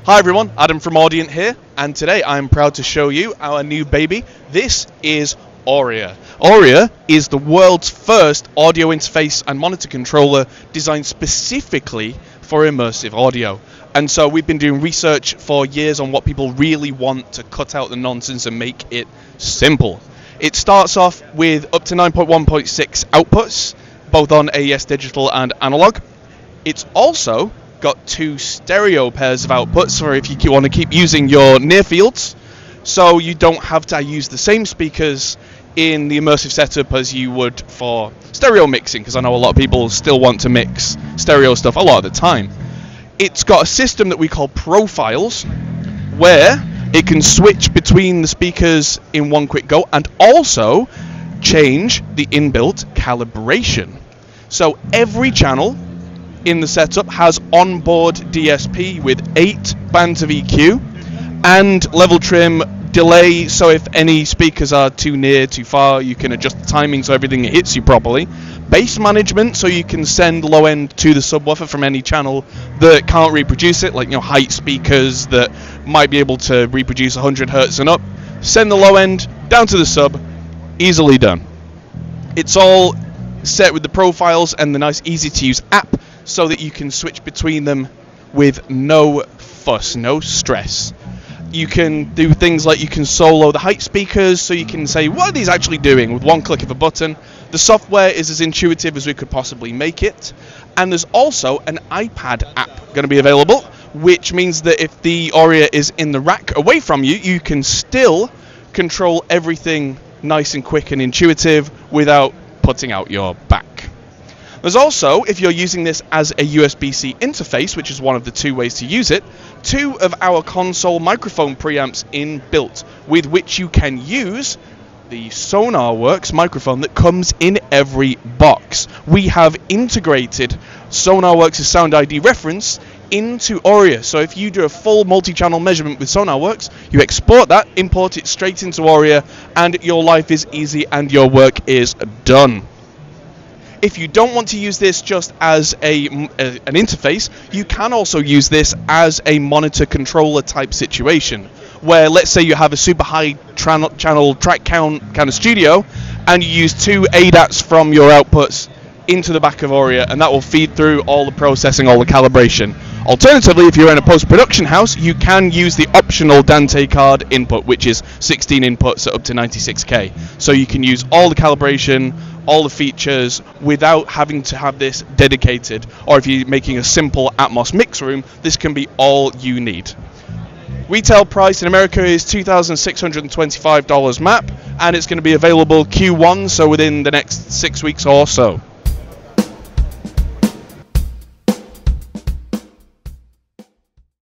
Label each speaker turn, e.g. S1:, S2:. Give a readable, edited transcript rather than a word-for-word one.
S1: Hi everyone, Adam from Audient here, and today I'm proud to show you our new baby. This is Auria. Auria is the world's first audio interface and monitor controller designed specifically for immersive audio. And so we've been doing research for years on what people really want to cut out the nonsense and make it simple. It starts off with up to 9.1.6 outputs, both on AES digital and analog. It's also got two stereo pairs of outputs for if you want to keep using your near fields, so you don't have to use the same speakers in the immersive setup as you would for stereo mixing, because I know a lot of people still want to mix stereo stuff a lot of the time. It's got a system that we call profiles, where it can switch between the speakers in one quick go and also change the inbuilt calibration. So every channel in the setup has onboard DSP with 8 bands of EQ and level trim delay, so if any speakers are too near, too far, you can adjust the timing so everything hits you properly. Bass management, so you can send low end to the subwoofer from any channel that can't reproduce it, like height speakers that might be able to reproduce 100 Hz and up. Send the low end down to the sub, easily done. It's all set with the profiles and the nice easy to use app, so that you can switch between them with no fuss, no stress. You can do things like you can solo the height speakers, so you can say, what are these actually doing, with one click of a button. The software is as intuitive as we could possibly make it. And there's also an iPad app going to be available, which means that if the Auria is in the rack away from you, you can still control everything nice and quick and intuitive without putting out your back. There's also, if you're using this as a USB-C interface, which is one of the two ways to use it, 2 of our console microphone preamps inbuilt, with which you can use the SonarWorks microphone that comes in every box. We have integrated SonarWorks' Sound ID reference into Auria, so if you do a full multi-channel measurement with SonarWorks, you export that, import it straight into Auria, and your life is easy and your work is done. If you don't want to use this just as an interface, you can also use this as a monitor controller type situation, where let's say you have a super high channel track count kind of studio, and you use 2 ADATs from your outputs into the back of Auria, and that will feed through all the processing, all the calibration. Alternatively, if you're in a post-production house, you can use the optional Dante card input, which is 16 inputs at up to 96K. So you can use all the calibration, all the features, without having to have this dedicated. Or if you're making a simple Atmos mix room, this can be all you need. Retail price in America is $2,625 MAP, and it's going to be available Q1, so within the next 6 weeks or so.